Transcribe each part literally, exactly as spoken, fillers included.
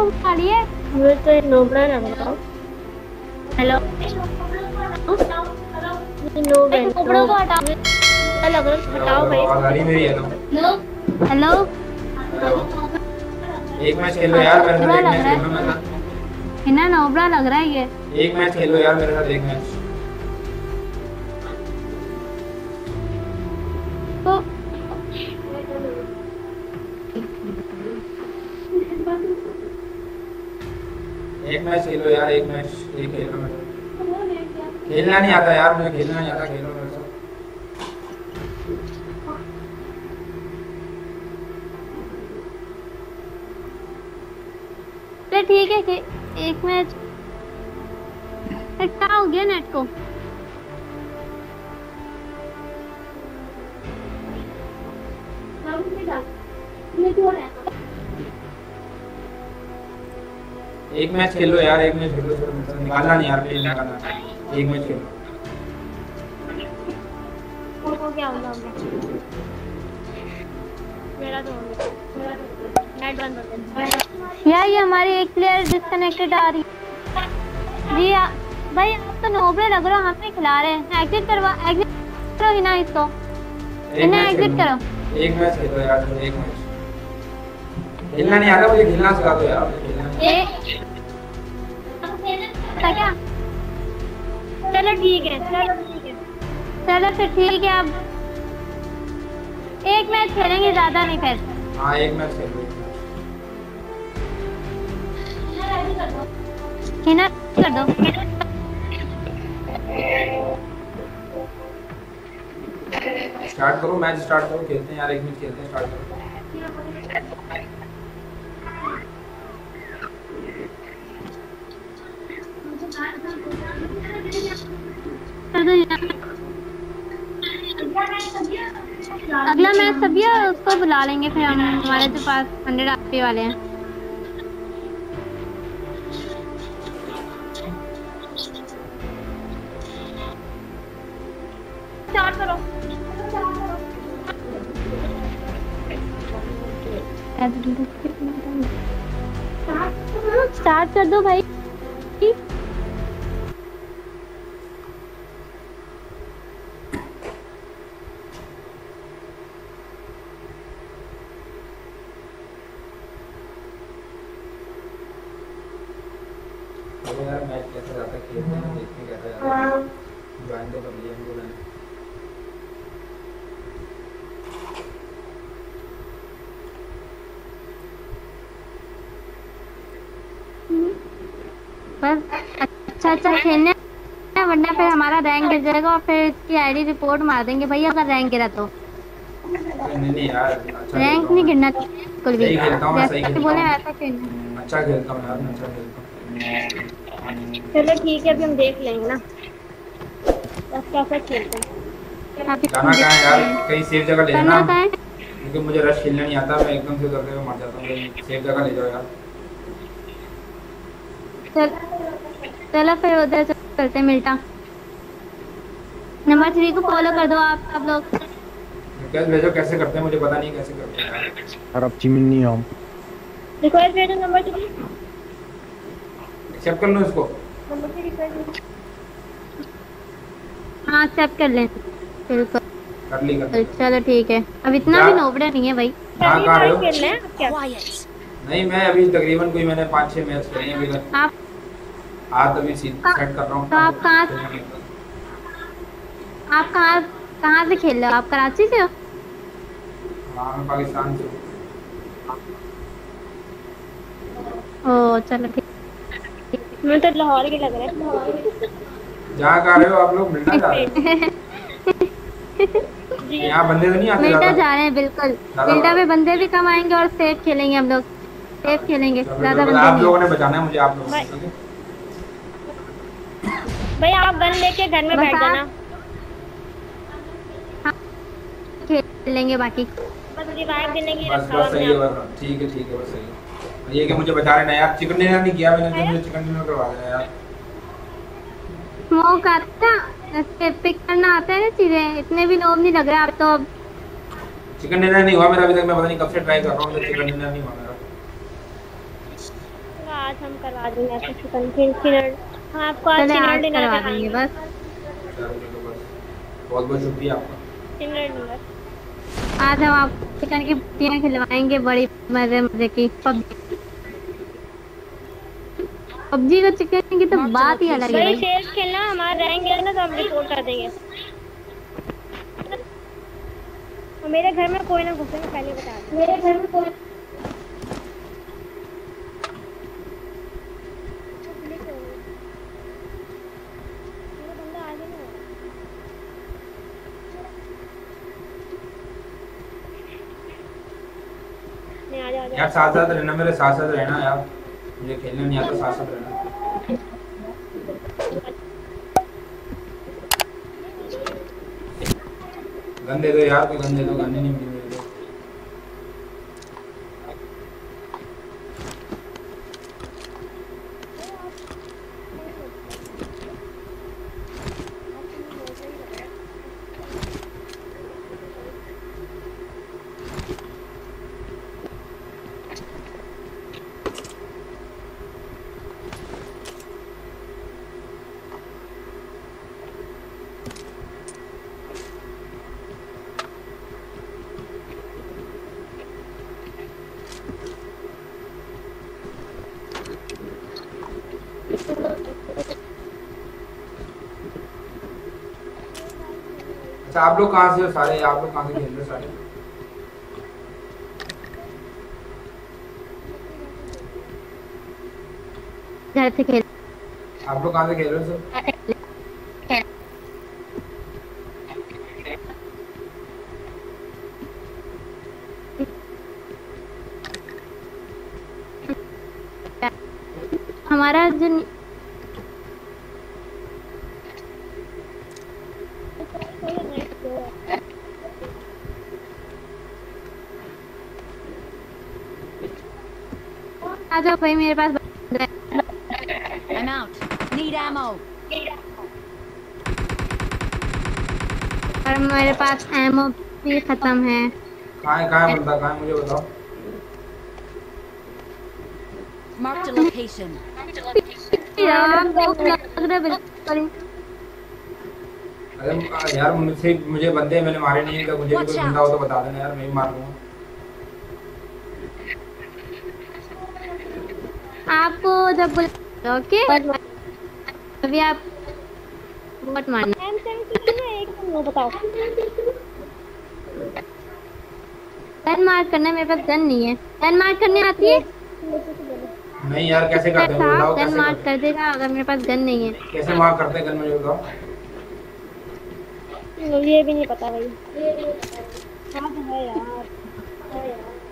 को मारिए। मुझे तो एक नोबड़ा लग रहा है। हेलो नोब है, नोबड़ा को हटाओ। लग रहा है हटाओ भाई। आवाज आ रही मेरी? हेलो हेलो एक मैच खेलो यार मेरे साथ, एक लग मैच रहा खेलो मेरे है साथ। इन्हें नोबड़ा लग रहा है ये। एक मैच खेलो यार मेरे साथ, एक मैच। तो एक मैच खेलो यार, एक मैच, एक खेलो मेरे साथ। खेलना नहीं आता यार मुझे, खेलना नहीं आता, खेलो मेरे साथ। तो ठीक है कि एक मैच क्या हो गया नेट को? एक मैच खेलो यार, एक मैच खेलो, निकालना नहीं यार, प्लेन निकालना, एक मैच खेलो। हो गया हो गया मेरा तो नेट बंद हो गया यार ये हमारी एक प्लेयर डिस्कनेक्टेड आ रही है जी। आ, भाई आप तो नोबड़े लग रहे हो, हम नहीं खिला रहे हैं। एग्जिट करवा, एग्जिट करो ही ना इसको, इन्हें एग्जिट करो। एक मैच खेलो यार, एक मैच। खेलना नहीं आता मुझे, खेलना सिखा दो यार, खेलना ए क्या? चलो ठीक है, चलो ठीक है, चलो फिर ठीक है। अब एक मैच खेलेंगे, ज्यादा नहीं फिर। हाँ एक मैच खेलो। हिना कर दो। स्टार्ट करो, मैच स्टार्ट करो, खेलते हैं यार, एक मैच खेलते हैं, स्टार्ट करो। अगला मैच सभी उसको बुला लेंगे फिर हम, हमारे तो पास हंड्रेड आरपी वाले हैं। स्टार्ट करो। स्टार्ट कर दो भाई। यार मैच कैसा जाता है, खेलते हैं, देखते हैं कैसा जाता है। ज्वाइन तो कर लिया हमको मैंने। बस अच्छा अच्छा खेलने, वरना फिर हमारा रैंक गिर जाएगा और फिर इसकी आईडी रिपोर्ट मार देंगे भैया अगर रैंक गिरा तो। नहीं नहीं यार, अच्छा रैंक नहीं गिरना बिल्कुल भी, सही खेलता हूँ मैं, सही जैसे खेलता बोले हूँ, वैसा खेलना। अच्छा खेलता हूँ यार मैं, अच्छा खेलता हूँ। चलो ठीक है, अभी हम देख लेंगे ना बस कैसे खेलते हैं। जाना कहाँ है यार, कहीं सेफ जगह ले जाना, करना कहाँ है? क्योंकि मुझे रश खेलना नहीं आता, मैं एकदम से करके मर जाता हूँ। कहीं सेफ जगह ले जाओ यार। चल चलो फिर उधर से करते हैं मिल्टा। नंबर थ्री को फॉलो कर दो आप सब लोग। रिक्वेस्ट भेजो, कैसे करते हैं मुझे पता नहीं कैसे करते हैं यार। अब चिमिन नहीं हम रिक्वेस्ट भेजो नंबर थ्री, एक्सेप्ट कर लो इसको। नंबर थ्री रिक्वेस्ट हाँ एक्सेप्ट कर लें बिल्कुल। कर ली, कर ली। चलो ठीक है, अब इतना भी नोबड़ा नहीं है भाई। कहाँ कहाँ रहे हो? खेलना है क्या? नहीं मैं अभी तकरीबन कोई मैंने पाँच छह मैच खेले हैं अभी तक। आप हाथ अभी सेट कर रहा हूँ। तो आप कहाँ आप कहाँ कहाँ से खेल रहे हो? आप कराची से हो? हाँ मैं पाकिस्तान से हूँ। ओ चलो ठीक। मुझे तो लाहौर के लग रहा है। जहाँ कहाँ रहे हो आप लोग? मिलना चाह रहे हो? यहाँ बंदे तो नहीं आते? मिल्टा जा रहे हैं बिल्कुल, मिल्टा में बंदे भी कम आएंगे और सेफ खेलेंगे हम लोग, सेफ खेलेंगे, ज्यादा बंदे आप नहीं। लोगों ने बचाना है मुझे, आप लोगों ने, ठीक है? भाई आप गन लेके घर में बस बैठ आप- जाना, खेल लेंगे बाकी। बस रिवाइव देने की बस रखा बस सही है, हमने। बस ठीक है, ठीक है, बस सही है। ये कि मुझे बचा रहे ना यार, चिकन डिनर नहीं किया मैंने, तो मुझे चिकन डिनर करवा देना यार। स्मोक आता है, पिक करना आता है ना चीजें, इतने भी लोग नहीं लग रहे आप तो। अब चिकन डिनर नहीं हुआ मेरा अभी तक, मैं पता नहीं कब से ट्राई कर रहा हूँ, चिकन डिनर नहीं हुआ मेरा। आज हम करवा देंगे आपको चिकन चिकन। हम आपको आज चले चिकन आज डिनर करवा कराएंगे देंगे बस। चलो चलो बस, बहुत बहुत शुक्रिया आपका। Chicken dinner. आज हम आपको चिकन की पट्टियाँ खिलवाएंगे बड़ी मजे मजे की। पबजी पबजी का चिकन की तो बात ही अलग है भाई भाई। शेर खेलना हमारे रहेंगे ना तो हम रिपोर्ट कर देंगे। और मेरे घर में कोई ना घुसे, मैं पहले बता दूं। मेरे घर में कोई मेरा बंदा आगे नहीं हो रहा। नहीं, आ जा आ जा। यार साथ साथ रहना, मेरे साथ साथ रहना यार, मुझे खेलना नहीं आता, साथ साथ रहना। गन दे दो यार, कोई गन दे दो, गन नहीं मिली मेरे को। अच्छा आप लोग कहाँ से हो सारे, आप लोग कहाँ से खेल रहे हो सारे? घर से खेल आप लोग कहाँ से खेल रहे हो सर? हमारा जो आ जाओ भाई, मेरे पास I'm out. Need ammo. और मेरे पास एमो भी खत्म है। कहाँ है कहाँ है बंदा, कहाँ है मुझे बताओ। Marked a location. यार भूख लग रहा है बिल्कुल। अरे यार मुझसे मुझे बंदे मैंने मारे नहीं है, तो मुझे भी कोई बंदा हो तो बता देना यार, मैं भी मार लूँगा। आपको जब बुला ओके अभी आप मत मारना। एम सेवेंटी में एक वो बताओ। गन मार करना, मेरे पास गन नहीं है। गन मार करने आती है? नहीं यार कैसे करते हैं मुझे बताओ, गन कैसे मार करते कर देगा अगर मेरे पास गन नहीं है। हैं? कैसे मार करते हैं गन मुझे बताओ। ये भी नहीं पता भाई। हाँ तो है यार, है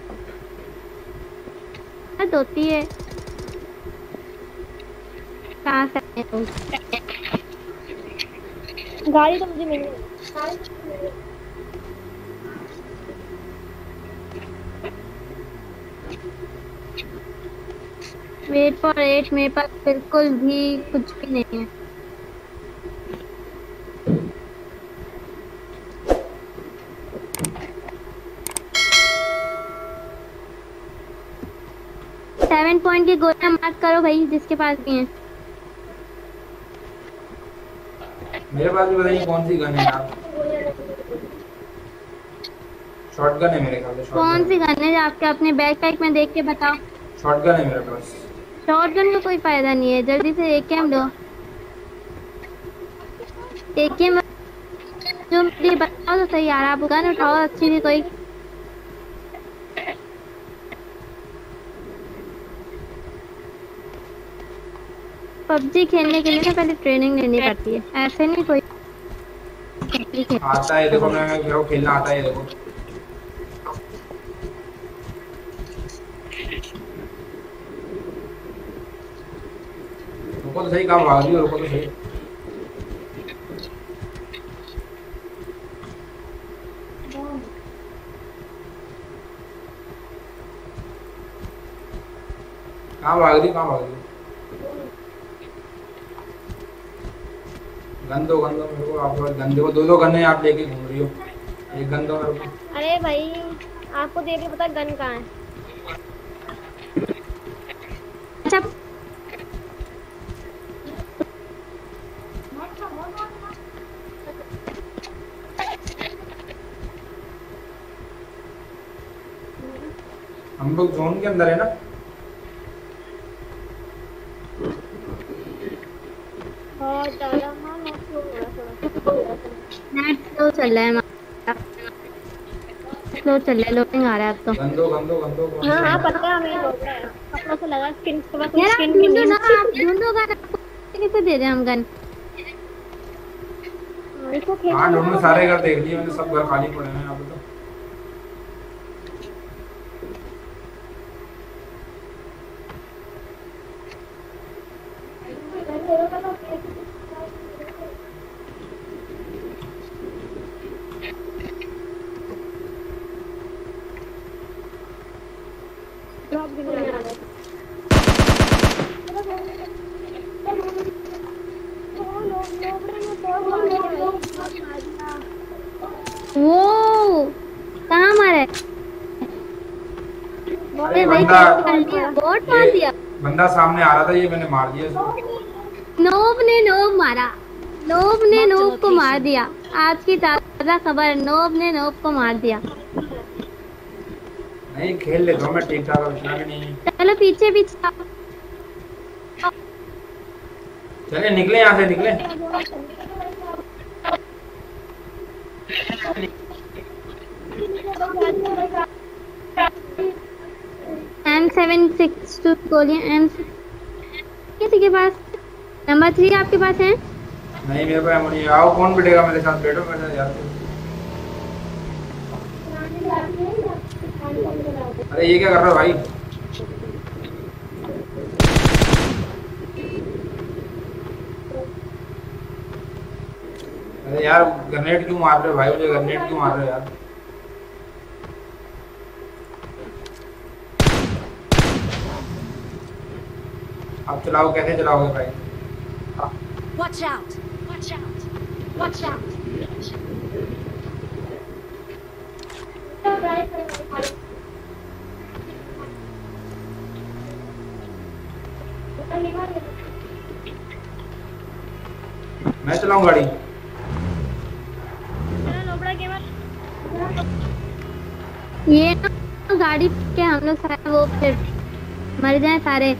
यार। होती है कहाँ से आए तुम? गाड़ी तो मुझे मिल गई। वेट फॉर एट, मेरे पास बिल्कुल भी कुछ भी नहीं है। सेवन पॉइंट की गोलियां मार्क करो भाई जिसके पास भी हैं। मेरे पास भी पता नहीं कौन सी गन है यार, शॉटगन है मेरे ख्याल से। कौन सी गन है आपके अपने बैकपैक में देख के बताओ। शॉटगन है मेरे पास। शॉटगन का कोई फायदा नहीं है, जल्दी से एकेएम लो। एकेएम जो मुझे बताओ तो सही यार, आप गन उठाओ अच्छी भी कोई। पबजी खेलने के लिए ना पहले ट्रेनिंग लेनी पड़ती है, ऐसे नहीं कोई आता है। देखो मैं मेरे को खेलना आता है, देखो रुको तो सही, कहाँ भाग रही हो, रुको तो सही। कहाँ भाग रही, कहाँ भाग रही? गन दो, गन दो मेरे को। आप गन दो, दो दो गन्ने आप लेके घूम रही हो, एक गन दो मेरे को। अरे भाई आपको देख के पता गन कहाँ है। अच्छा हम लोग जोन के अंदर है ना। बहुत ज्यादा हाँ नेट स्लो हो रहा है, नेट स्लो चल रहा है हमारा, स्लो चल रहा है, लोडिंग आ रहा है अब तो। गंदो गंदो गंदो थोड़ा। हाँ हाँ पता है हमें हो रहा है, कपड़ों से लगा स्किन के बाद यार आप स्किन भी ढूंढो नहीं। ना, आप ढूंढो गन, आपको कैसे दे दें हम गन? इसको खेल हाँ ढूंढो, सारे घर देख लिए मैंने, सब घर खाली पड़े हैं यहाँ पे तो। ड्रॉप भी नहीं आ रहा है। वो कहाँ मारा है? अरे भाई बंदा कर लिया, बोट मार दिया। बंदा सामने आ रहा था, ये मैंने मार दिया इसको। नोब ने नोब मारा, नोब ने नोब को मार दिया। आज की ताजा खबर, नोब ने नोब को मार दिया। नहीं खेल लेता हूँ मैं ठीक ठाक, इतना भी नहीं। चलो पीछे पीछे चले निकले यहाँ से, निकले। एम सेवन सिक्स टू गोलियां, एम किसी के पास? नंबर थ्री आपके पास है? नहीं मेरे पास एमो नहीं है। आओ कौन बैठेगा मेरे साथ, बैठो मेरे साथ यार। अरे ये क्या कर रहा है भाई? अरे यार ग्रेनेड क्यों मार रहे हो भाई, मुझे ग्रेनेड क्यों मार रहे हो यार? आप चलाओ, कैसे चलाओगे भाई? Watch out! Watch out! Watch out! मैं चलाऊं गाड़ी? ये ना गाड़ी के हम लोग सारे वो फिर मर जाए सारे।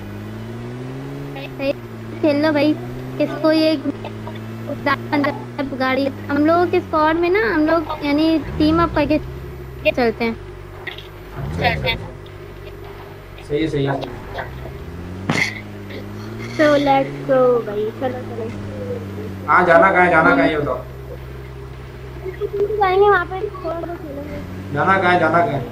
खेल लो भाई, इसको ये गाड़ी हम लोगों के स्क्वाड में ना, हम लोग यानी टीम अप करके चलते हैं। सही है सही है। तो लेट्स गो भाई, चलो चलो। हाँ जाना कहाँ है, जाना कहाँ है ये बताओ। जाएंगे वहाँ पे, थोड़ा बहुत खेलेंगे। जाना कहाँ है, जाना कहाँ है?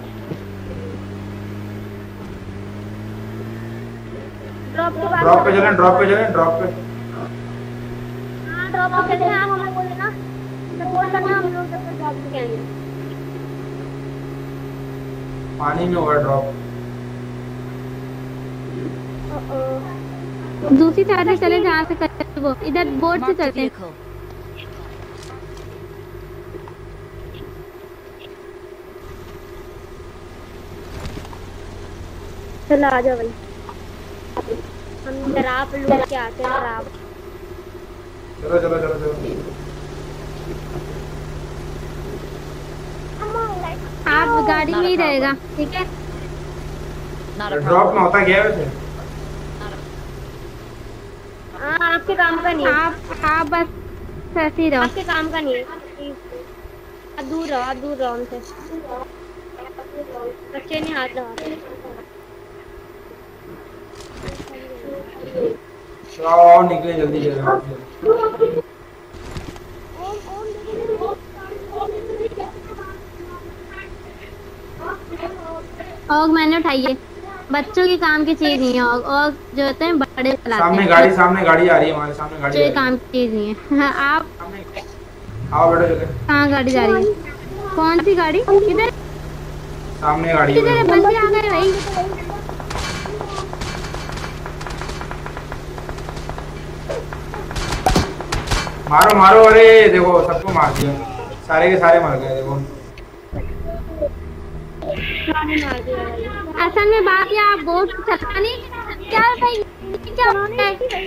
ड्रॉप के बाद ड्रॉप पे चलें, ड्रॉप पे चलें, ड्रॉप पे। हाँ ड्रॉप पे चलते हैं। आप हमें बोले ना सपोर्ट करना, हम लोग जब तक ड्रॉप पे जाएंगे। पानी में हुआ ड्रॉप। दूसरी साइड में चले जहाँ से कर वो, इधर बोट से Marked a चलते हैं। vehicle. चलो आ जाओ भाई, हम शराब लूट के आते हैं। शराब चलो चलो चलो चलो। आप गाड़ी में ही रहेगा, ठीक है? Not a ड्रॉप में problem. होता क्या है वैसे? हाँ आपके काम का नहीं है, आप आप बस ऐसे ही रहो। आपके काम का नहीं है। आप दूर रहो, आप दूर रहो हमसे। बच्चे नहीं हाथ लगाते। आओ निकले जल्दी जल्दी। और मैंने उठाई है, बच्चों के काम की चीज नहीं है। और, और जो होते हैं बड़े चलाते सामने हैं, गाड़ी, सामने गाड़ी आ रही है, हमारे सामने गाड़ी बच्चों आ के रही काम की चीज नहीं है। हाँ, आप है। आओ बैठो चले। कहाँ गाड़ी जा रही है? कौन सी गाड़ी? किधर सामने गाड़ी है। किधर है? बंदे आ गए भाई। मारो मारो, अरे देखो सबको मार दिया, सारे के सारे मर गए देखो। असल में बात है, आप बोट चलाने क्या भाई, क्या बोट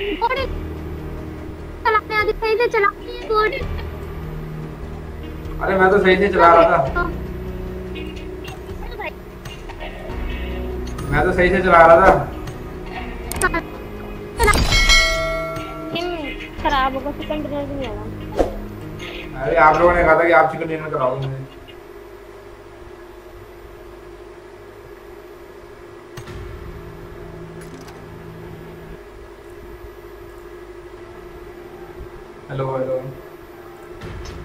चलाने आगे सही से चलानी है बोट। अरे मैं तो सही से चला रहा था। मैं तो सही से चला रहा था। खराब होगा चिकन डिनर भी नहीं होगा। अरे आप लोगों ने कहा था कि आप चिकन डिनर कराओगे मुझे। Hello hello